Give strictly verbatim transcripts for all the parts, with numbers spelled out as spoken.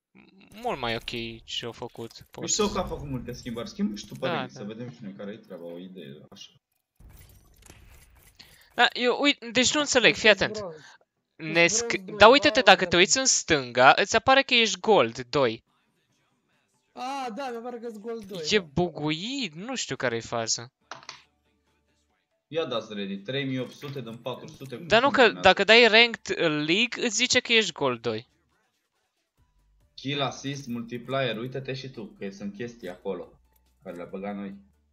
mult mai ok ce au făcut. Mișto că a făcut multe schimbări. Schimbă și tu părere, Da, să da. vedem și noi care-i treaba, o idee, așa. Da, eu, uite, deci nu înțeleg, fii atent. Bronz. Ne bronz sc- doi, Dar uite-te, ba, dacă te da. uiți în stânga, îți apare că ești gold doi. Ah, da, mi-a pare că-s Gold doi. E da. buguit, nu știu care-i faza. Ia dați ready, trei mii opt sute din patru sute. cum Dar nu că funcționează? dacă dai ranked league, îți zice că ești gold doi. Kill assist, multiplier, uite-te și tu, că sunt chestii acolo. Care le-a băgat noi.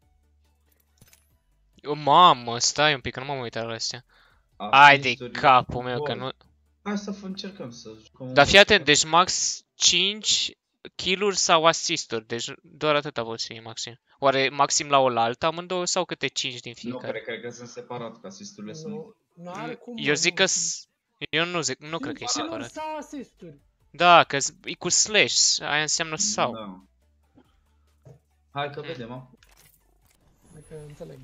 O, mamă, stai un pic, că nu m-am uitat la astea. Ai de Assisturi, capul meu, că gol. nu... Hai să încercăm să jucăm. Dar fii atent, deci max cinci kill-uri sau assist-uri, deci doar atâta pot fi maxim. Oare maxim la oaltă amândouă sau câte cinci din Nu, fiecare? cred, cred că sunt separat, că asisturile sunt... Nu, nu are cum. Eu mă, zic nu. că... s- Eu nu zic, nu cred că e Cinci kill-uri separat. sau asisturi. Da, că e cu slash, aia înseamnă sau. Da. Hai că vedem acum. Dacă înțeleg.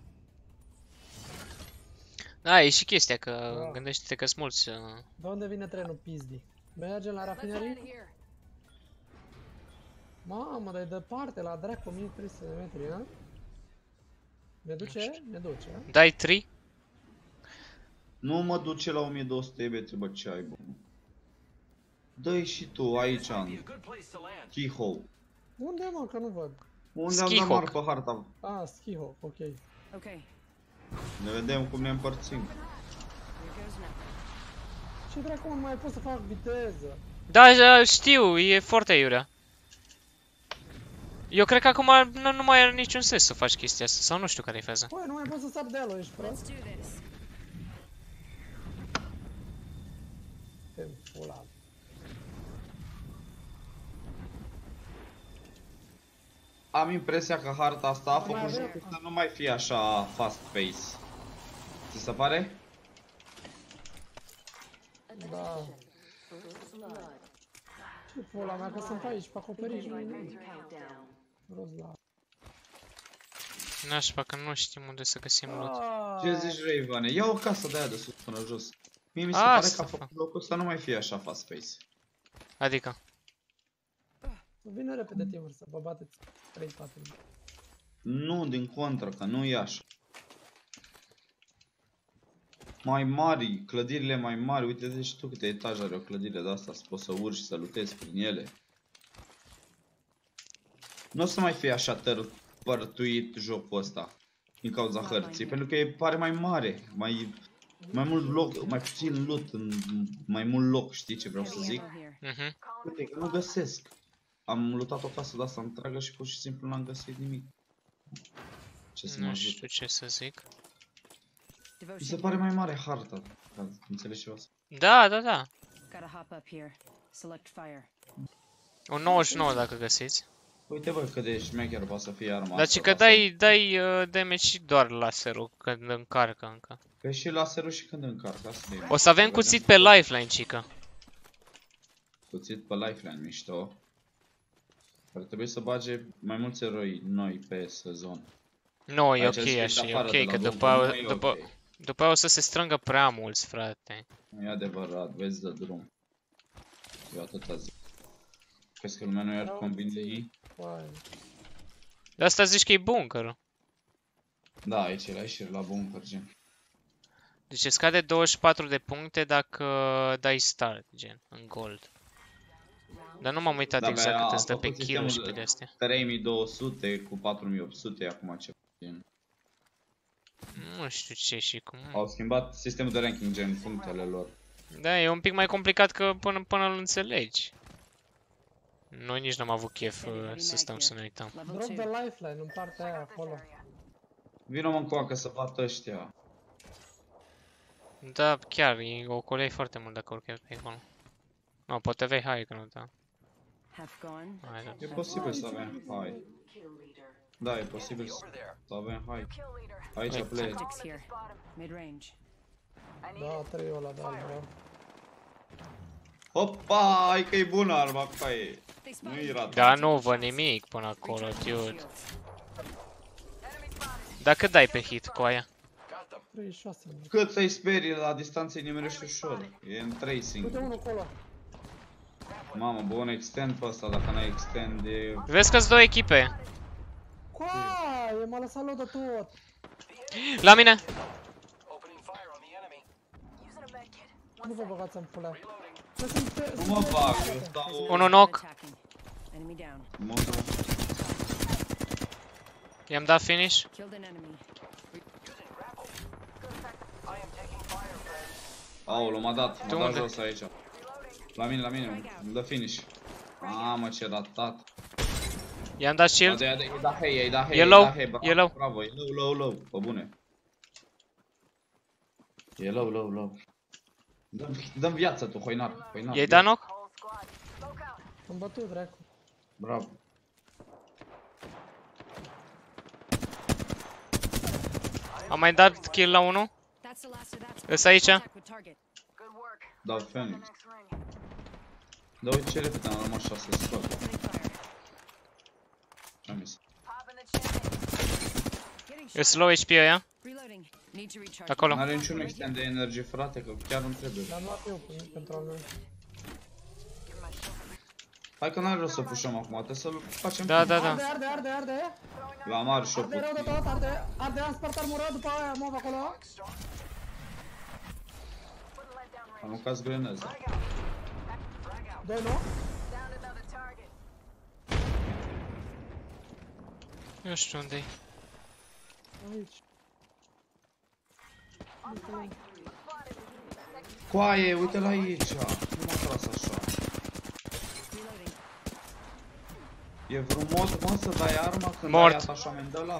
Da, e și chestia că Da. gândește-te că sunt mulți. uh, De unde vine trenul pizdi? Mergem la rafinerie? Mamă, dar e departe, la dracu, o mie trei sute de metri, ha? Ne duce? Ne duce, ha? Dai trei? Nu mă duce la o mie două sute metri, bă, ce ai, bă. Dă-i și tu aici, în Skiho. Unde, mă, că nu văd? Unde am dat Skihawk. mari pe harta? Ah, Skiho, ok. Okay, Ne vedem cum ne împărțim. here goes nothing. Ce dracu, mă, nu mai pot să fac viteză? Da, da, știu, e foarte iurea. Eu cred că acum nu, nu mai are niciun sens să faci chestia asta, sau nu știu care e faza. Păi, nu mai pot să sap de alo, ești prost? Let's do this. Te pula. Am impresia că harta asta a Mai făcut avem- jocul să nu mai fie așa fast pace. Ți se pare? Da. Ce pula mea, că sunt aici, pe acoperiș, nu-i nimic. Rost la... Nașpa că nu știm unde să găsim loot. Ce zici, Ravane? Ia o casă de aia de sus până jos. Mie mi se Asta pare că a fac. făcut locul să nu mai fie așa fast pace. Adică, Vine repede timpul să vă bateți trei patru. Nu, din contră, că nu e așa. Mai mari, clădirile mai mari, uite-te și tu câte etaje are o clădire de asta, să poți să urci, să lutezi prin ele. Nu o să mai fie așa tărpărtuit jocul ăsta, din cauza hărții, pentru că e pare mai mare, mai, mai mult loc, mai puțin loot, în mai mult loc, știi ce vreau să Heavy zic? ammo here. mhm. Uite, că nu găsesc. Am lootat o casă de asta întreagă și pur și simplu n-am găsit nimic. Ce să mă Nu ajut? știu ce să zic. Mi se Devotion pare here. mai mare harta. Ca- Înțelegi ceva? Da, da, da. Gotta hop up here. Select fire. Un nouăzeci și nouă dacă găsiți. Uite bă cât de șmecher poate să fie arma Dar asta, și că ca să- dai, dai uh, damage și doar laserul când încarcă încă. Păi și laserul și când încarcă, asta e. O să avem Vedem. cuțit pe lifeline, cică. Cuțit pe lifeline, mișto. Ar trebui să bage mai mulți eroi noi pe sezon. Nu, e Aici ok scrie așa, e afară de ok, la că Google, după, nu e după, ok. după o să se strângă prea mulți, frate. Nu e adevărat, vezi de drum. Eu atâta zic. Crezi că lumea nu i-ar convine? Păi, De asta zici că e bunkerul. Da, aici era și la bunker, gen. Deci îți scade douăzeci și patru de puncte dacă dai start, gen, în gold. Dar nu m-am uitat Da, exact bă, cât a îți dă pe făcut kill și sistemul pe de- de-astea. trei mii două sute cu patru mii opt sute, acum ce gen. Nu știu ce și cum. Au schimbat sistemul de ranking, gen, punctele lor. Da, e un pic mai complicat că până, până îl înțelegi. Noi nici n-am avut chef uh, să stăm să ne uităm. Level drop de two. lifeline în partea aia acolo. Vino mă încoacă să bată ăștia. Da, chiar, e, o coleai foarte mult dacă urcai pe acolo. Nu, poate vei hai că nu, da. Half gone. Hai, da. E posibil să avem hai. Da, e posibil să să avem hai. Aici Uite. play. Tactics here. Mid range. Da, trei ăla de albă. Hopa, hai că e bună arma, pai. They Nu spotted e me. rat. Da, nu văd nimic până acolo, Recharging dude. shields. Dacă dai pe hit cu aia. treizeci și șase. mă. Cât să-i sperii la distanță îi nimerești ușor. E în Uite tracing. unul acolo. Mamă, bun extend pe ăsta, dacă n-ai extend e... Vezi că-s două echipe. Coaie, m-a lăsat low de tot. La mine. Nu vă băgați în pulea. Că sunt- Nu mă sunt- bag, eu stau... Unul knock. Attacking. Enemy down. Mă duc. I-am dat finish. Killed an enemy. Aoleu, m-a dat, Tu m-a dat unde? jos aici. La mine, la mine, îmi dă finish. Mamă, ce ratat. I-am dat Da, shield. da, da, da, hei, ei, da, hei, E ei, low, da, hei, bravo, e low. bravo, e low, low, low, pe bune. E low, low, low. Dă-mi dă-mi viață tu, hoinar, hoinar. I-ai dat knock? Am bătut, dracu. Bravo. Am mai dat kill la unul. That's the last of that. Îs aici. Contact with target. Dau Phoenix. Da, uite ce repede am rămas șase scot. Opening fire. Ce-am zis? Getting E shot. slow H P ăia. Reloading. Need to recharge. Acolo. N-are niciun extend de energie, frate, că chiar nu trebuie. L-am luat eu pe- pentru al meu. Hai că n-are rost să pușăm acum, trebuie să-l facem. Da, da, Arde, da. arde, arde, arde. La mare și-o Arde rău de tot, arde. Arde, am spart armură, după aia mov acolo. Aruncați greneze. Doi, nu? Nu știu unde-i. Aici. Coaie, uite-l aici. Nu m-a tras așa. Reloading. E vreun mod, mă, să dai arma când Mort. ai atașament de ăla?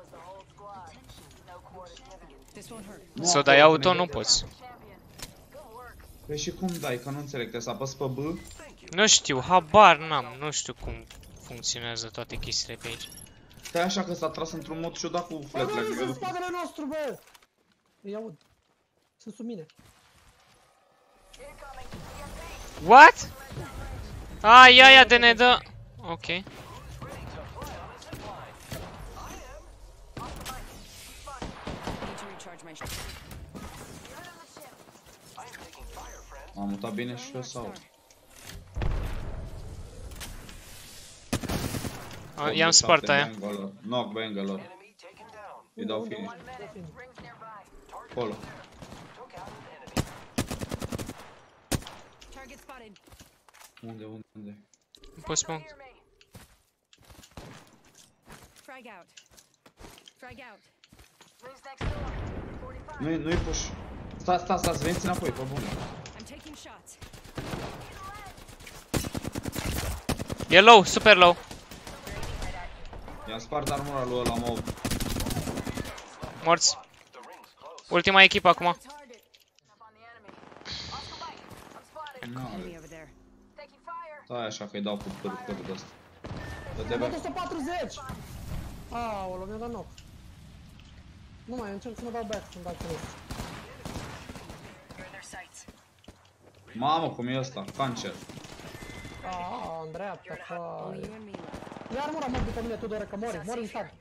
This won't hurt. Nu Să o acolo, dai auto, când e- nu poți. Păi și cum dai? Că nu înțeleg, trebuie să apăs pe B? Nu știu, habar n-am. Nu știu cum funcționează toate chestiile pe aici. Stai așa că s-a tras într-un mod ciudat cu Bă, fletele. bă, sunt în spatele nostru, bă! Îi aud. Sunt sub mine. What? A, ia, ia de ne dă. Ok. Need to recharge my shot. Am mutat bine și eu sau? A, I-am spart aia. Bangalore. Knock Bangalore. Îi dau Unde, finish. unde, unde, unde? Acolo. Target spotted. Unde, unde, unde? Nu pot spun. Frag out. Frag out. Nu-i, nu-i push. Sta, sta, sta, veniți înapoi, pe bune. I'm taking shots. E low, super low. I-am spart armura lui ăla, mă. Morți. Ultima echipă acum. Enemy over there. Stai așa că-i dau cu pârul pârul de ăsta. Dă-te Am dat back. o sută patruzeci! Aoleu, mi-a dat knock. Nu mai, încerc să mă dau back, să-mi dau cruz. Mamă, cum e ăsta? Cancer. Aaa, în dreapta, Only fai. you and me left. Ia armura, mă, după mine, Tudore, că mori, mori în start.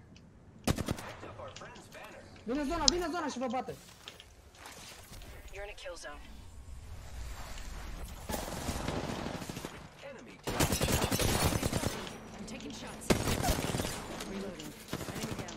Vine zona, vine zona și vă bate. You're in a kill zone. I'm taking shots. Reloading. Enemy down.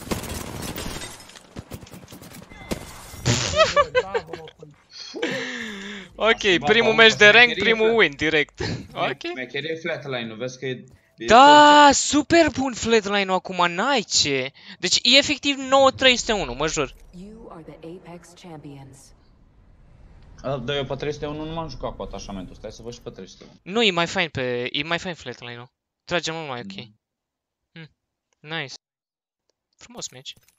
Bravo, mă, cum. Ok, primul match de rank, primul win, direct. Ok. Mecherie flatline, nu vezi că e... e Da, super bun flatline-ul acum, n-ai ce. Deci e efectiv nouă trei zero unu, mă jur. You are the Apex champions. A, da, eu pe trei sute unu nu m-am jucat cu atașamentul, stai să văd și pe trei sute unu. Nu, e mai fain pe... e mai fain flatline-ul. Trage mult mai ok. Mm. Hm. Nice. Frumos match.